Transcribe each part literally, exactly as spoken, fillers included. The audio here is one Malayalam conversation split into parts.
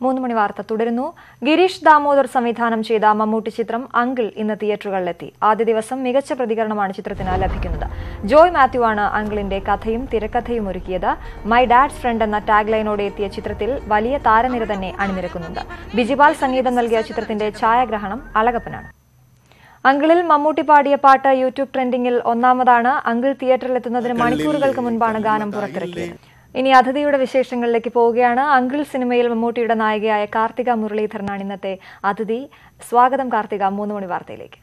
മൂന്ന് മണി വാർത്ത തുടരുന്നു. ഗിരീഷ് ദാമോദർ സംവിധാനം ചെയ്ത മമ്മൂട്ടി ചിത്രം അങ്കിൾ ഇന്ന് തിയേറ്ററുകളിലെത്തി. ആദ്യ ദിവസം മികച്ച പ്രതികരണമാണ് ചിത്രത്തിന് ലഭിക്കുന്നത്. ജോയ് മാത്യു ആണ് അങ്കിളിന്റെ കഥയും തിരക്കഥയും ഒരുക്കിയത്. മൈ ഡാഡ്സ് ഫ്രണ്ട് എന്ന ടാഗ് ലൈനോടെ എത്തിയ ചിത്രത്തിൽ വലിയ താരനിര തന്നെ അണിനിരക്കുന്നുണ്ട്. ബിജിപാൽ സംഗീതം നൽകിയ ചിത്രത്തിന്റെ ഛായാഗ്രഹണം അളകപ്പനാണ്. അങ്കിളിൽ മമ്മൂട്ടി പാടിയ പാട്ട് യൂട്യൂബ് ട്രെൻഡിംഗിൽ ഒന്നാമതാണ്. അങ്കിൾ തിയേറ്ററിലെത്തുന്നതിന് മണിക്കൂറുകൾക്ക് മുൻപാണ് ഗാനം പുറത്തിറക്കിയത്. ഇനി അതിഥിയുടെ വിശേഷങ്ങളിലേക്ക് പോവുകയാണ്. അങ്കിൾ സിനിമയിൽ മമ്മൂട്ടിയുടെ നായികയായ കാർത്തിക മുരളീധരനാണ് ഇന്നത്തെ അതിഥി. സ്വാഗതം കാർത്തിക, മൂന്ന് മണി വാർത്തയിലേക്ക്.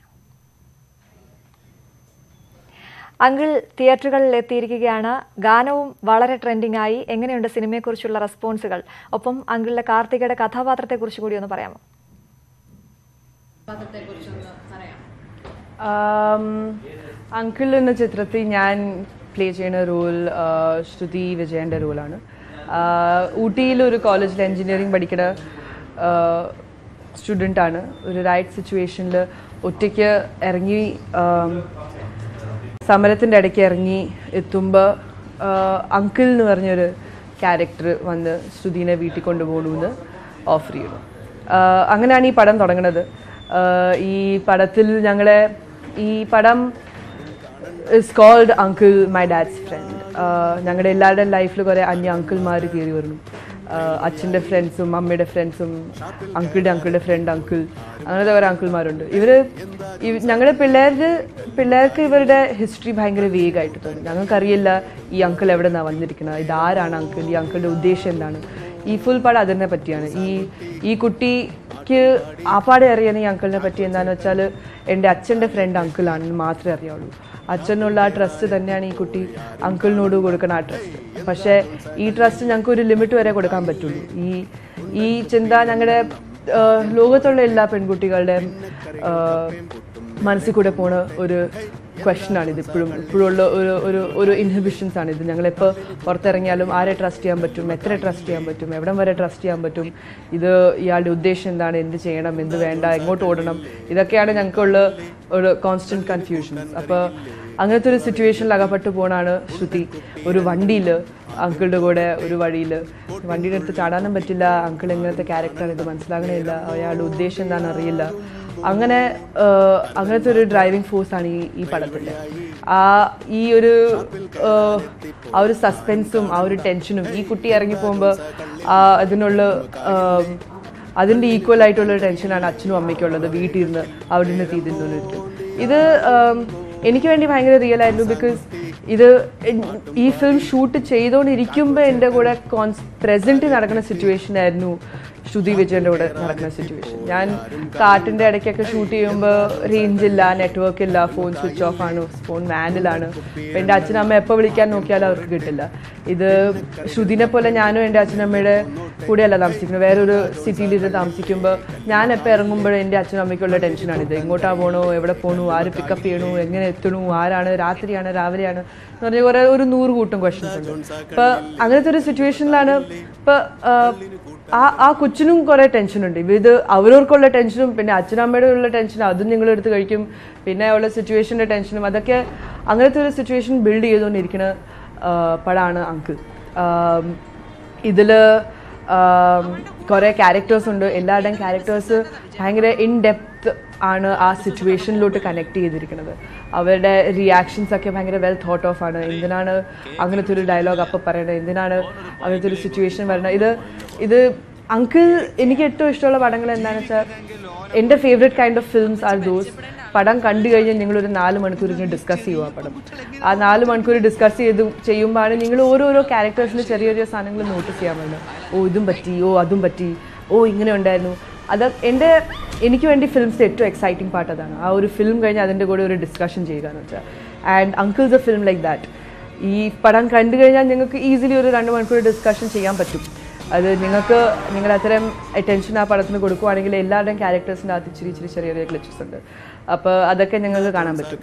അങ്കിൾ തിയേറ്ററുകളിൽ എത്തിയിരിക്കുകയാണ്. ഗാനവും വളരെ ട്രെൻഡിംഗ് ആയി. എങ്ങനെയുണ്ട് സിനിമയെക്കുറിച്ചുള്ള റെസ്പോൺസുകൾ? ഒപ്പം അങ്കിളിലെ കാർത്തികയുടെ കഥാപാത്രത്തെക്കുറിച്ച് കൂടി ഒന്ന് പറയാമോ? അങ്കിൾ എന്ന ചിത്രത്തിൽ ഞാൻ പ്ലേ ചെയ്യുന്ന റോൾ ശ്രുതി വിജയൻ്റെ റോളാണ്. ഊട്ടിയിൽ ഒരു കോളേജിൽ എൻജിനീയറിംഗ് പഠിക്കുന്ന സ്റ്റുഡൻ്റാണ്. ഒരു റൈറ്റ് സിറ്റുവേഷനിൽ ഒറ്റയ്ക്ക് ഇറങ്ങി സമരത്തിൻ്റെ ഇടയ്ക്ക് ഇറങ്ങി എത്തുമ്പോൾ അങ്കിൾ എന്ന് പറഞ്ഞൊരു ക്യാരക്ടർ വന്ന് ശ്രുതിനെ വീട്ടിൽ കൊണ്ടുപോകണമെന്ന് ഓഫർ ചെയ്യുന്നു. അങ്ങനെയാണ് ഈ പടം തുടങ്ങുന്നത്. ഈ പടത്തിൽ ഞങ്ങളെ ഈ പടം is called Uncle my dad's friend. ഞങ്ങളുടെ എല്ലാവരുടെയും ലൈഫിൽ കുറേ അന്യ അങ്കിൾമാർ കയറി വരുന്നു. അച്ഛൻ്റെ ഫ്രണ്ട്സും അമ്മയുടെ ഫ്രണ്ട്സും അങ്കിളുടെ അങ്കിളുടെ ഫ്രണ്ട് അങ്കിൾ, അങ്ങനത്തെ കുറേ അങ്കിൾമാരുണ്ട്. ഇവർ ഞങ്ങളുടെ പിള്ളേരുടെ പിള്ളേർക്ക് ഇവരുടെ ഹിസ്റ്ററി ഭയങ്കര വേഗമായിട്ട് തോന്നും. ഞങ്ങൾക്കറിയില്ല ഈ അങ്കിൾ എവിടെ നിന്നാണ് വന്നിരിക്കുന്നത്, ഇതാരാണ് അങ്കിൾ, ഈ അങ്കിളുടെ ഉദ്ദേശം എന്താണ്. ഈ ഫുൾ പടം അതിനെ പറ്റിയാണ്. ഈ ഈ കുട്ടിക്ക് ആപ്പാടെ അറിയാൻ ഈ അങ്കിളിനെ പറ്റി എന്താണെന്ന് വെച്ചാൽ എൻ്റെ അച്ഛൻ്റെ ഫ്രണ്ട് അങ്കിളാണെന്ന് മാത്രമേ അറിയാവുള്ളൂ. അച്ഛനുള്ള ആ ട്രസ്റ്റ് തന്നെയാണ് ഈ കുട്ടി അങ്കിളിനോട് കൊടുക്കുന്ന ആ ട്രസ്റ്റ്. പക്ഷേ ഈ ട്രസ്റ്റ് ഞങ്ങൾക്ക് ഒരു ലിമിറ്റ് വരെ കൊടുക്കാൻ പറ്റുള്ളൂ. ഈ ഈ ചിന്ത ഞങ്ങളുടെ ലോകത്തുള്ള എല്ലാ പെൺകുട്ടികളുടെയും മനസ്സിൽ കൂടെ പോണ ഒരു ക്വസ്റ്റ്യനാണിത്. ഇപ്പോഴും ഇപ്പോഴുള്ള ഒരു ഒരു ഒരു ഇൻഹിബിഷൻസ് ആണിത്. ഞങ്ങളിപ്പോൾ പുറത്തിറങ്ങിയാലും ആരെ ട്രസ്റ്റ് ചെയ്യാൻ പറ്റും, എത്ര ട്രസ്റ്റ് ചെയ്യാൻ പറ്റും, എവിടം വരെ ട്രസ്റ്റ് ചെയ്യാൻ പറ്റും, ഇത് ഇയാളുടെ ഉദ്ദേശം എന്താണ്, എന്ത് ചെയ്യണം, എന്ത് വേണ്ട, എങ്ങോട്ട് ഓടണം, ഇതൊക്കെയാണ് ഞങ്ങൾക്കുള്ള ഒരു കോൺസ്റ്റൻറ്റ് കൺഫ്യൂഷൻസ്. അപ്പോൾ അങ്ങനത്തെ ഒരു സിറ്റുവേഷനിൽ അകപ്പെട്ടു പോകണാണ് ശ്രുതി. ഒരു വണ്ടിയിൽ അങ്കിളുടെ കൂടെ ഒരു വഴിയിൽ വണ്ടിയുടെ അടുത്ത് ചാടാനും പറ്റില്ല. അങ്കിൾ എങ്ങനത്തെ ക്യാരക്ടറാണ്, ഇത് മനസ്സിലാകണമില്ല, അയാളുടെ ഉദ്ദേശം എന്താണെന്ന് അറിയില്ല. അങ്ങനെ അങ്ങനത്തെ ഒരു ഡ്രൈവിംഗ് ഫോഴ്സാണ് ഈ ഈ പടത്തിൻ്റെ. ആ ഈ ഒരു ആ ഒരു സസ്പെൻസും ആ ഒരു ടെൻഷനും ഈ കുട്ടി ഇറങ്ങിപ്പോകുമ്പോൾ അതിനുള്ള അതിൻ്റെ ഈക്വൽ ആയിട്ടുള്ള ടെൻഷനാണ് അച്ഛനും അമ്മയ്ക്കുള്ളത്. വീട്ടിൽ നിന്ന് അവിടെ നിന്ന് തീരുന്നിരിക്കും. ഇത് എനിക്ക് വേണ്ടി ഭയങ്കര റിയൽ ആയിരുന്നു. ബിക്കോസ് ഇത് ഈ ഫിലിം ഷൂട്ട് ചെയ്തുകൊണ്ടിരിക്കുമ്പോൾ എൻ്റെ കൂടെ കോൺസ് പ്രസൻറ്റ് നടക്കുന്ന സിറ്റുവേഷൻ ആയിരുന്നു ശ്രുതി വിജയൻ്റെ കൂടെ നടക്കുന്ന സിറ്റുവേഷൻ. ഞാൻ കാട്ടിൻ്റെ ഇടയ്ക്കൊക്കെ ഷൂട്ട് ചെയ്യുമ്പോൾ റേഞ്ച് ഇല്ല, നെറ്റ്വർക്ക് ഇല്ല, ഫോൺ സ്വിച്ച് ഓഫ് ആണ്, ഫോൺ മാനുവലാണ്. അപ്പോൾ എൻ്റെ അച്ഛനമ്മ എപ്പോൾ വിളിക്കാൻ നോക്കിയാലും അവർക്ക് കിട്ടില്ല. ഇത് ശ്രുതിനെ പോലെ ഞാനും എൻ്റെ അച്ഛനമ്മയുടെ കൂടെയല്ല താമസിക്കുന്നത്, വേറൊരു സിറ്റിയിലിരുന്ന് താമസിക്കുമ്പോൾ ഞാൻ എപ്പോൾ ഇറങ്ങുമ്പോഴും എൻ്റെ അച്ഛനമ്മയ്ക്കുള്ള ടെൻഷനാണിത്. എങ്ങോട്ടാ പോകണോ, എവിടെ പോകണു, ആര് പിക്കപ്പ് ചെയ്യണു, എങ്ങനെ എത്തണു, ആരാണ്, രാത്രിയാണ് രാവിലെയാണ് എന്ന് പറഞ്ഞാൽ കുറേ ഒരു നൂറ് കൂട്ടം ക്വസ്റ്റ്യൻസ് ഉണ്ട്. അപ്പോൾ അങ്ങനത്തെ ഒരു സിറ്റുവേഷനിലാണ് ഇപ്പോൾ ആ ആ കൊച്ചിനും കുറേ ടെൻഷനുണ്ട്. ഇത് അവരവർക്കുള്ള ടെൻഷനും പിന്നെ അച്ഛനമ്മയുടെ ഉള്ള ടെൻഷനും അതും നിങ്ങളെടുത്ത് കഴിക്കും, പിന്നെ ഉള്ള സിറ്റുവേഷൻ്റെ ടെൻഷനും, അതൊക്കെ അങ്ങനത്തെ ഒരു സിറ്റുവേഷൻ ബിൽഡ് ചെയ്തുകൊണ്ടിരിക്കുന്ന പടമാണ് അങ്കിൾ. ഇതിൽ കുറേ ക്യാരക്ടേഴ്സ് ഉണ്ട്. എല്ലാവരുടെയും ക്യാരക്ടേഴ്സ് ഭയങ്കര ഇൻ ഡെപ്ത് ആണ് ആ സിറ്റുവേഷനിലോട്ട് കണക്ട് ചെയ്തിരിക്കുന്നത്. അവരുടെ റിയാക്ഷൻസ് ഒക്കെ ഭയങ്കര വെൽ തോട്ട് ഓഫ് ആണ്. എന്തിനാണ് അങ്ങനത്തെ ഒരു ഡയലോഗ് അപ്പം പറയണത്, എന്തിനാണ് അങ്ങനത്തെ ഒരു സിറ്റുവേഷൻ വരണത്. ഇത് ഇത് അങ്കിൾ എനിക്ക് ഏറ്റവും ഇഷ്ടമുള്ള പടങ്ങൾ എന്താണെന്ന് വെച്ചാൽ എൻ്റെ favourite kind of films are those. പടം കണ്ടു കഴിഞ്ഞാൽ നിങ്ങളൊരു നാല് മണിക്കൂർ ഇങ്ങനെ ഡിസ്കസ് ചെയ്യുക. ആ പടം ആ നാല് മണിക്കൂർ ഡിസ്കസ് ചെയ്ത് ചെയ്യുമ്പോഴാണ് നിങ്ങൾ ഓരോരോ ക്യാരക്ടേഴ്സിൽ ചെറിയ ചെറിയ സാധനങ്ങൾ നോട്ടീസ് ചെയ്യാൻ പറ്റുന്നത്. ഓ ഇതും പറ്റി, ഓ അതും പറ്റി, ഓ ഇങ്ങനെ ഉണ്ടായിരുന്നു. അത് എൻ്റെ എനിക്ക് വേണ്ടി ഫിലിംസിൻ്റെ ഏറ്റവും എക്സൈറ്റിംഗ് പാർട്ട് അതാണ്. ആ ഒരു ഫിലിം കഴിഞ്ഞ് അതിൻ്റെ കൂടെ ഒരു ഡിസ്കഷൻ ചെയ്യുക എന്ന് വെച്ചാൽ. And Uncle's a film like that. ഈ പടം കണ്ടു കഴിഞ്ഞാൽ നിങ്ങൾക്ക് ഈസിലി ഒരു രണ്ട് മണിക്കൂർ ഡിസ്കഷൻ ചെയ്യാൻ പറ്റും. അത് നിങ്ങൾക്ക് നിങ്ങൾ അത്രയും അറ്റൻഷൻ ആ പടത്തിന് കൊടുക്കുകയാണെങ്കിൽ എല്ലാവരുടെയും ക്യാരക്ടേഴ്സിൻ്റെ അകത്ത് ഇച്ചിരി ഇച്ചിരി ചെറിയ ചെറിയ ക്ലിച്ചസ് ഉണ്ട്. അപ്പോൾ അതൊക്കെ ഞങ്ങൾക്ക് കാണാൻ പറ്റും.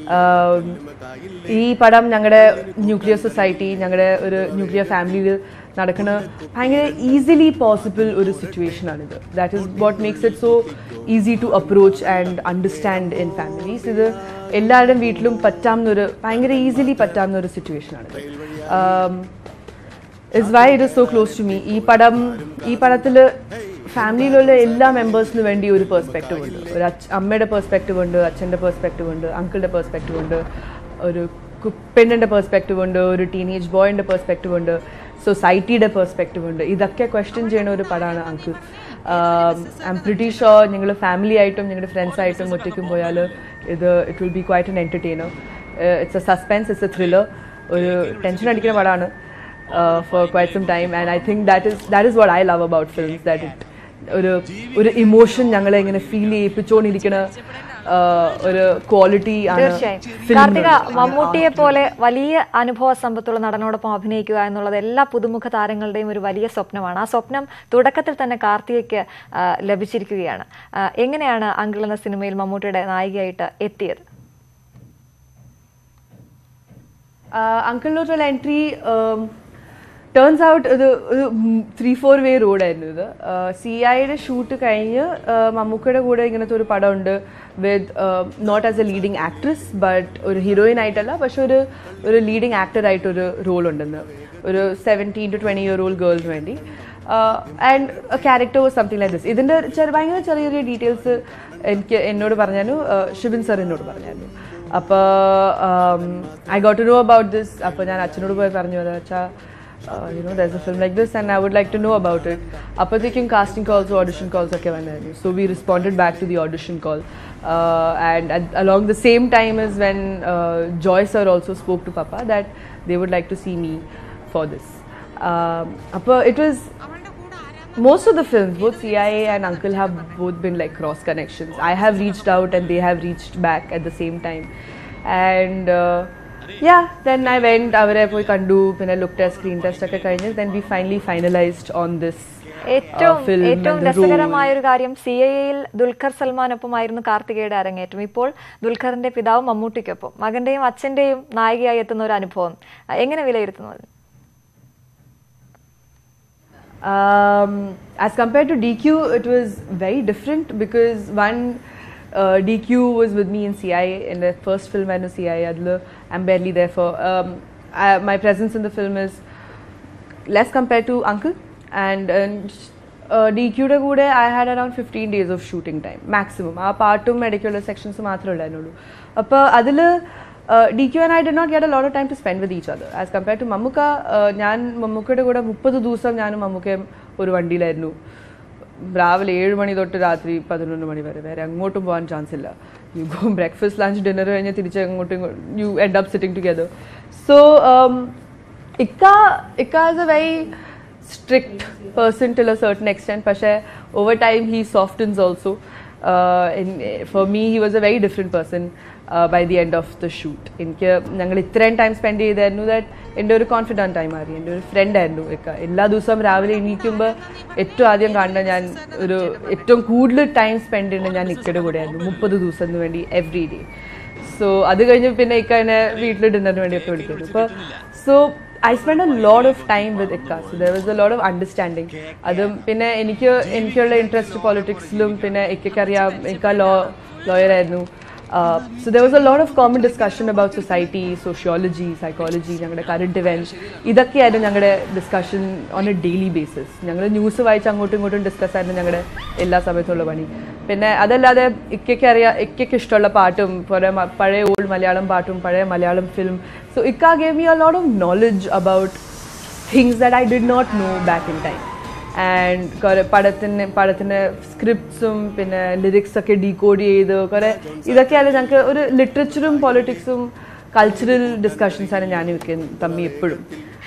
ഈ പടം ഞങ്ങളുടെ ന്യൂക്ലിയർ സൊസൈറ്റി, ഞങ്ങളുടെ ഒരു ന്യൂക്ലിയർ ഫാമിലിയിൽ നടക്കുന്ന ഭയങ്കര ഈസിലി പോസിബിൾ ഒരു സിറ്റുവേഷനാണിത്. That is what makes it so easy to approach and understand in families. ഇത് എല്ലാവരുടെയും വീട്ടിലും പറ്റാവുന്നൊരു ഭയങ്കര ഈസിലി പറ്റാവുന്ന ഒരു സിറ്റുവേഷനാണിത്. is why it is so close to me. ഈ പടം ഈ പടത്തിൽ ഫാമിലിയിലുള്ള എല്ലാ മെമ്പേഴ്സിന് വേണ്ടി ഒരു പെർസ്പെക്റ്റീവ് ഉണ്ട്. ഒരു അമ്മയുടെ പെർസ്പെക്റ്റീവ് ഉണ്ട്, അച്ഛൻ്റെ പെർസ്പെക്റ്റീവ് ഉണ്ട്, അങ്കിളുടെ പെർസ്പെക്റ്റീവ് ഉണ്ട്, ഒരു പെണ്ണിൻ്റെ പെർസ്പെക്റ്റീവ് ഉണ്ട്, ഒരു ടീനേജ് ബോയിൻ്റെ പെർസ്പെക്റ്റീവ് ഉണ്ട്, സൊസൈറ്റിയുടെ പെർസ്പെക്റ്റീവ് ഉണ്ട്. ഇതൊക്കെ ക്വസ്റ്റ്യൻ ചെയ്യുന്ന ഒരു പടമാണ് Uncle. I'm pretty sure നിങ്ങൾ ഫാമിലി ആയിട്ടും നിങ്ങളുടെ ഫ്രണ്ട്സ് ആയിട്ടും ഒറ്റയ്ക്കും പോയാൽ ഇത് it will be quite an entertainer. It's a suspense, it's a thriller. ഒരു ടെൻഷൻ അടിക്കുന്ന പടമാണ് for quite some time. And I think that is that is what I love about films, that it ഒരു ഒരു ഇമോഷൻ ഞങ്ങളെ ഇങ്ങനെ ഫീൽ ചെയ്യിപ്പിച്ചുകൊണ്ടിരിക്കുന്ന ഒരു ക്വാളിറ്റി ആണ്. തീർച്ചയായും കാർത്തിക, മമ്മൂട്ടിയെ പോലെ വലിയ അനുഭവ സമ്പത്തുള്ള നടനോടൊപ്പം അഭിനയിക്കുക എന്നുള്ളത് എല്ലാ പുതുമുഖ താരങ്ങളുടെയും ഒരു വലിയ സ്വപ്നമാണ്. ആ സ്വപ്നം തുടക്കത്തിൽ തന്നെ കാർത്തികയ്ക്ക് ലഭിച്ചിരിക്കുകയാണ്. എങ്ങനെയാണ് അങ്കിൾ എന്ന സിനിമയിൽ മമ്മൂട്ടിയുടെ നായികയായിട്ട് എത്തിയത്? അങ്കിളിലോട്ടുള്ള എൻട്രി ടേൺസ് ഔട്ട് ഒരു ഒരു ത്രീ ഫോർ വേ റോഡായിരുന്നു ഇത്. സി ഐയുടെ ഷൂട്ട് കഴിഞ്ഞ് മമ്മൂക്കയുടെ കൂടെ ഇങ്ങനത്തെ ഒരു പടമുണ്ട് with not as a leading actress but ഒരു ഹീറോയിൻ ആയിട്ടല്ല, പക്ഷെ ഒരു ഒരു ലീഡിങ് ആക്ടറായിട്ടൊരു റോൾ ഉണ്ടെന്ന്, ഒരു seventeen to twenty year old ഗേൾസിന് വേണ്ടി. And a character was something like this. ഇതിൻ്റെ ചെറിയ ഭയങ്കര ചെറിയ ചെറിയ ഡീറ്റെയിൽസ് എനിക്ക് എന്നോട് പറഞ്ഞായിരുന്നു, ഷിബിൻ സർ എന്നോട് പറഞ്ഞായിരുന്നു. അപ്പോൾ I got to know about this. അപ്പോൾ ഞാൻ അച്ഛനോട് പോയി പറഞ്ഞു, അത് അച്ഛാ Uh, you know, there's a film like this and I would like to know about it. Appathekkum casting calls or audition calls okke vannaru. So we responded back to the audition call. Uh, and at, along the same time as when uh, Joy sir also spoke to Papa that they would like to see me for this. Um, appa it was most of the films, both C I A and Uncle have both been like cross connections. I have reached out and they have reached back at the same time. And uh, yeah, then I went, avare poi kandu, pinne look test, screen test okke kayinju, then we finally finalized on this ഏറ്റവും ഏറ്റവും രസകരമായ ഒരു കാര്യം, സി ഐ എയിൽ ദുൽഖർ സൽമാനൊപ്പമായിരുന്നു കാർത്തികയുടെ അരങ്ങേറ്റം. ഇപ്പോൾ ദുൽഖറിന്റെ പിതാവ് മമ്മൂട്ടിക്കൊപ്പം മകന്റെയും അച്ഛന്റെയും നായികയായി എത്തുന്ന ഒരു അനുഭവം എങ്ങനെ വിലയിരുത്തുന്നത്? Um, as compared to D Q, it was very different because one, uh, D Q was with me in C I A in the first film I know C I A. Adlu, I'm barely there for. Um, I, my presence in the film is less compared to Uncle, and, and uh, D Q de kude I had around fifteen days of shooting time maximum. Aa partum medical sections മാത്രമേ ഉണ്ടായിരുന്നുള്ളൂ. അപ്പോൾ അതിൽ D Q and I did not get a lot of time to spend with each other as compared to Mammuka. ഞാൻ മമ്മൂക്കയുടെ കൂടെ മുപ്പത് ദിവസം ഞാനും മമ്മൂക്കയും ഒരു വണ്ടിയിലായിരുന്നു. രാവിലെ ഏഴ് മണി തൊട്ട് രാത്രി പതിനൊന്ന് മണി വരെ, വേറെ അങ്ങോട്ടും പോകാൻ ചാൻസ് ഇല്ല. You go breakfast lunch dinner കഴിഞ്ഞ് തിരിച്ച് അങ്ങോട്ടും you end up sitting together. So ഇക്ക ഇക്ക is a very strict person till a certain extent, പക്ഷേ over time he softens also. For me he was a very different person by the end of the shoot. എനിക്ക് ഞങ്ങൾ ഇത്രയും ടൈം സ്പെൻഡ് ചെയ്തായിരുന്നു ദാറ്റ് എൻ്റെ ഒരു കോൺഫിഡൻറ്റ് ആയി മാറി. എൻ്റെ ഒരു ഫ്രണ്ട് ആയിരുന്നു ഇക്ക. എല്ലാ ദിവസവും രാവിലെ എണീക്കുമ്പോൾ ഏറ്റവും ആദ്യം കാണുന്ന ഞാൻ ഒരു ഏറ്റവും കൂടുതൽ ടൈം സ്പെൻഡ് ചെയ്യുന്നത് ഞാൻ ഇക്കയുടെ കൂടെയായിരുന്നു, മുപ്പത് ദിവസത്തിന് വേണ്ടി എവറി ഡേ. സോ അത് കഴിഞ്ഞ് പിന്നെ ഇക്ക എന്നെ വീട്ടിൽ ഡിന്നറിന് വേണ്ടിയൊക്കെ വിളിക്കുന്നു. അപ്പോൾ so I spent a lot of time with Ikka, so there was a lot of understanding. അതും പിന്നെ എനിക്ക് എനിക്കുള്ള ഇൻട്രസ്റ്റ് പൊളിറ്റിക്സിലും പിന്നെ ഇക്കറിയാം, ഇക്ക ലോ ലോയർ ആയിരുന്നു. Uh, so there was a lot of common discussion about society, sociology, psychology, ഞങ്ങളുടെ current events. ഇതൊക്കെയായിരുന്നു ഞങ്ങളുടെ discussion on a daily basis. ഞങ്ങൾ ന്യൂസ് വായിച്ച് അങ്ങോട്ടും ഇങ്ങോട്ടും ഡിസ്കസ് ആയിരുന്നു ഞങ്ങളുടെ എല്ലാ സമയത്തുള്ള പണി. പിന്നെ അതല്ലാതെ ഇക്കയ്ക്ക് അറിയാം, ഇക്കയ്ക്ക് ഇഷ്ടമുള്ള പാട്ടും പഴയ പഴയ ഓൾഡ് മലയാളം പാട്ടും പഴയ മലയാളം ഫിലിം. സോ ഇക്ക gave me a lot of knowledge about things that I did not know back in time. And കുറേ പടത്തിന് പടത്തിന് സ്ക്രിപ്റ്റ്സും പിന്നെ ലിറിക്സ് ഒക്കെ ഡീകോഡ് ചെയ്ത് കുറേ ഇതൊക്കെയാണ് ഞങ്ങൾക്ക് ഒരു ലിറ്ററേച്ചറും പൊളിറ്റിക്സും കൾച്ചറൽ ഡിസ്കഷൻസാണ് ഞാനും ഒക്കെ തമ്മി എപ്പോഴും.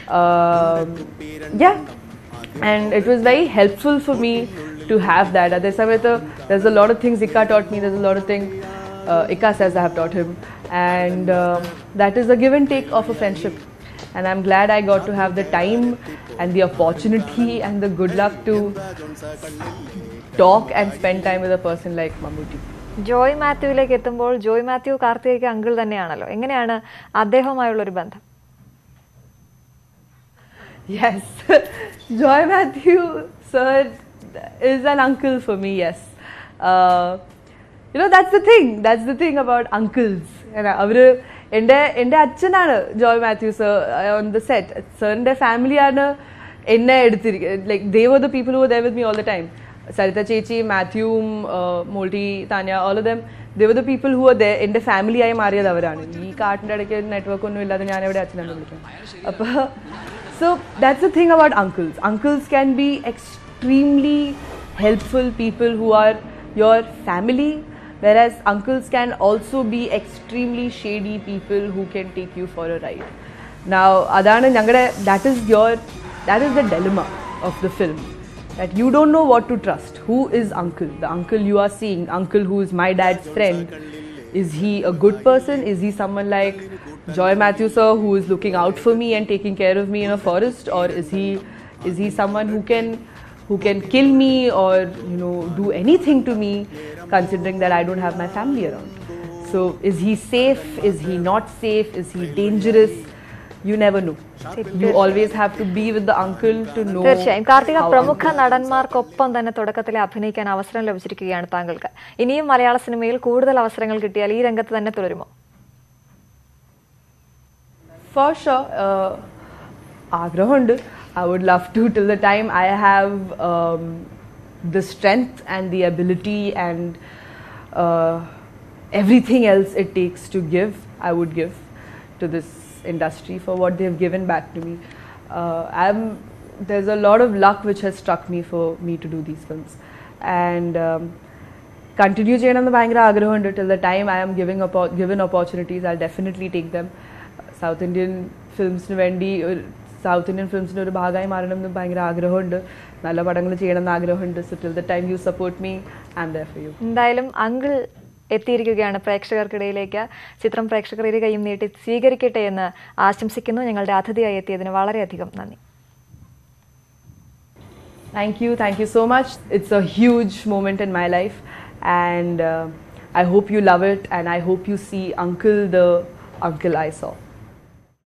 Yeah and it was very helpful for me to have that. അതേ സമയത്ത് there's a lot of things Ikka taught me, there's a lot of things uh, Ikka says I have taught him, and uh, that is a give and take of a friendship. And I'm glad I got to have the time and the opportunity and the good luck to talk and spend time with a person like Mammootty. Joy മാത്യുവിലേക്ക് എത്തുമ്പോൾ ജോയ് മാത്യു കാർത്തികയ്ക്ക് അങ്കിൾ തന്നെയാണല്ലോ. എങ്ങനെയാണ് അദ്ദേഹവുമായുള്ളൊരു ബന്ധം? Yes, Joy Matthew sir is an uncle for me, yes. Uh, you know, that's the thing, that's the thing about uncles. അവര് എൻ്റെ എൻ്റെ അച്ഛനാണ് Joy Mathew sir on the set. സാറിൻ്റെ ഫാമിലിയാണ് എന്നെ എടുത്തിരിക്കുന്നത്. Like they were the people who were there with me all the time. Sarita Chechi, Matthew, uh, Molti, Tanya, all of them, they were the people who were there. എൻ്റെ ഫാമിലി ആയി മാറിയത് അവരാണ്. ഈ കാട്ടിൻ്റെ ഇടയ്ക്ക് നെറ്റ്വർക്ക് ഒന്നും ഇല്ലാതെ ഞാൻ എവിടെ അച്ഛനാണ് വിളിക്കാം. അപ്പോൾ so that's the thing about uncles. Uncles can be extremely helpful people who are your family, whereas uncles can also be extremely shady people who can take you for a ride. Now adana ഞങ്ങളുടെ that is your that is the dilemma of the film, that you don't know what to trust. Who is uncle? The uncle you are seeing, uncle who is my dad's friend, is he a good person? Is he someone like Joy Matthew sir who is looking out for me and taking care of me in a forest, or is he is he someone who can who can kill me or you know do anything to me, considering that I don't have my family around? So is he safe? Is he not safe? Is he dangerous? You never know. You always have to be with the uncle to know. തീർച്ചയായും കാർത്തിക, പ്രമുഖ നടന്മാർക്കൊപ്പം തന്നെ തുടക്കത്തിൽ അഭിനയിക്കാൻ അവസരം ലഭിച്ചിരിക്കുകയാണ് താങ്കൾക്ക്. ഇനിയും മലയാള സിനിമയിൽ കൂടുതൽ അവസരങ്ങൾ കിട്ടിയാൽ ഈ രംഗത്ത് തന്നെ തുടരുമോ? For sure, uh, ആഗ്രഹമുണ്ട്. I would love to, till the time I have um, the strength and the ability and uh, everything else it takes to give, I would give to this industry for what they have given back to me. Uh, I'm, there's a lot of luck which has struck me for me to do these films. And um, continue ചെയ്യണമെന്ന് ഭയങ്കര ആഗ്രഹമുണ്ട്. Till the time I am giving oppo- given opportunities, I'll definitely take them. South Indian ഫിലിംസിന് വേണ്ടി സൗത്ത് ഇന്ത്യൻ ഫിലിംസിൻ്റെ ഒരു ഭാഗമായി മാറണം എന്ന് ഭയങ്കര ആഗ്രഹമുണ്ട്. നല്ല പടങ്ങൾ ചെയ്യണം എന്ന് ആഗ്രഹമുണ്ട്. So till the time you support me, I am there for you. എന്തായാലും അങ്കിൾ എത്തിയിരിക്കുകയാണ് പ്രേക്ഷകർക്കിടയിലേക്ക്. ചിത്രം പ്രേക്ഷകർ ഇരു കൈയും നീട്ടി സ്വീകരിക്കട്ടെ എന്ന് ആശംസിക്കുന്നു. ഞങ്ങളുടെ അതിഥിയായി എത്തിയതിന് വളരെയധികം നന്ദി. Thank you thank you so much. It's a huge moment in my life and I hope you love it, and I hope you see Uncle the Uncle I saw.